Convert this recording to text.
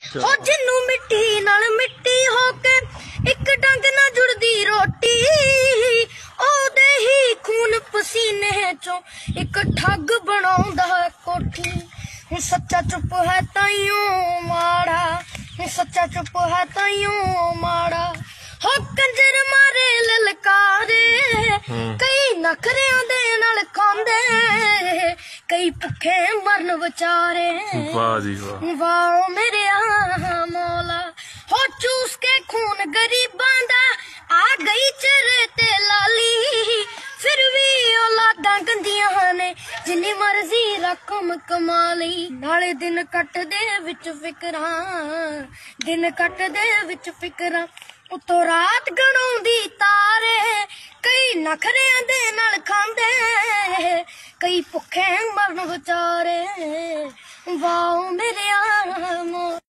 हो जिन्नू मिट्टी नाल मिट्टी होके एक डंग ना जुड़दी रोटी ओदे ही खून पसीने चो एक ठग बनाउंदा कोठी। सच्चा चुप है ताइयों माड़ा, सच्चा चुप है ताइयों माड़ा। हो कंजर मारे ललकारे कई नखरियां दे नाल खांदे कई भुखे मरन बेचारे। वाह जी वाह, वाह मेरे मौला। हो चूस के खून गरीबां दा आ गई चरे ते लाली फिर भी औलादां गंदियां ने जिन्नी मर्जी रकम कमा लई। नाले दिन कट दे विच फिकरां, दिन कट दे विच फिकरां उतो रात गणाउंदी तारे कई नखरियां दे नाल खांदे कई भुखे मरन बेचारे। वाह मेरे